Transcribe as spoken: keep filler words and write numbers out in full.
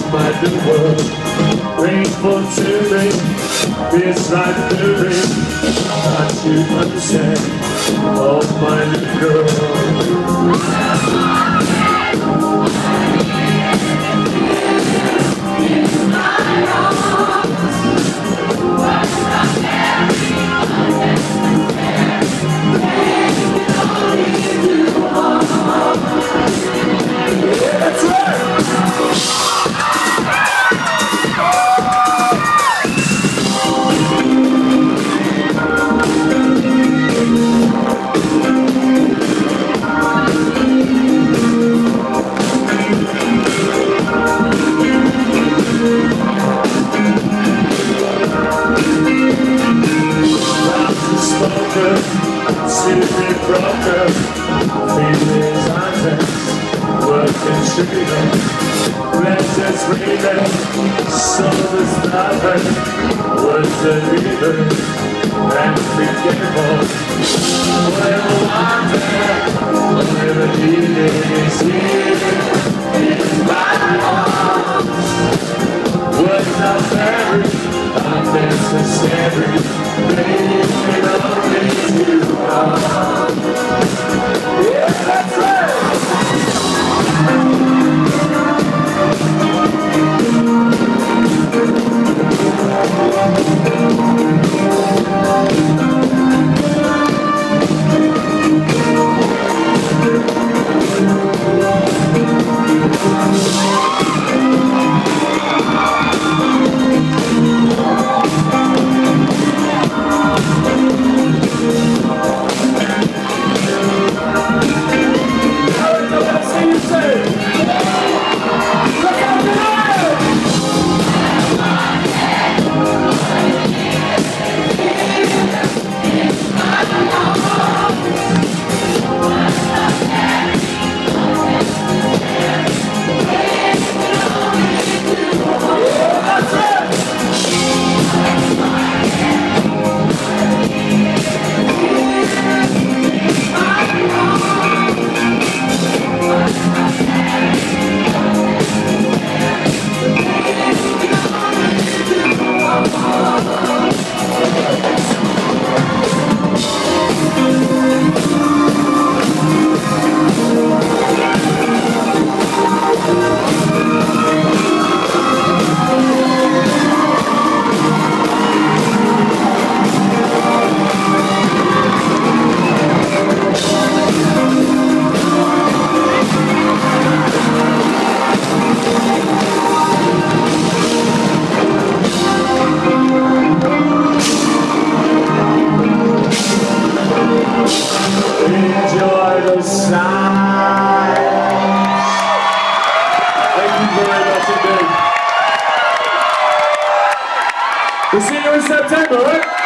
my new world. Rainfall to rain, feels like the rain. Can't you understand? Oh, my little girl. Secret broker, feelings intense, working sugar, pleasures breathing, souls nothing, words are leaving, and forgettable. Wherever wander, wherever needed is here, in my arms. Words are buried, unnecessary, they belong to you. Yeah, that's right! Enjoy the silence. Thank you very much indeed. We'll see you in September, right?